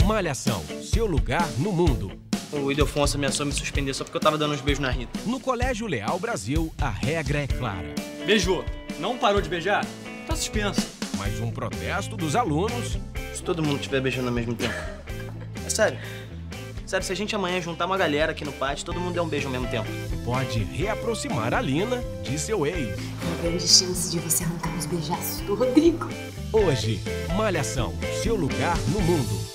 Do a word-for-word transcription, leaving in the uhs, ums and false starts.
Malhação, seu lugar no mundo. O Ildefonso ameaçou me suspender só porque eu tava dando uns beijos na Rita. No Colégio Leal Brasil, a regra é clara. Beijou. Não parou de beijar? Tá suspenso. Mas um protesto dos alunos... Se todo mundo estiver beijando ao mesmo tempo. É sério. Sério, se a gente amanhã juntar uma galera aqui no pátio, todo mundo der um beijo ao mesmo tempo. pode reaproximar a Lina de seu ex. Uma grande chance de você arrancar os beijaços do Rodrigo. Hoje, Malhação, seu lugar no mundo.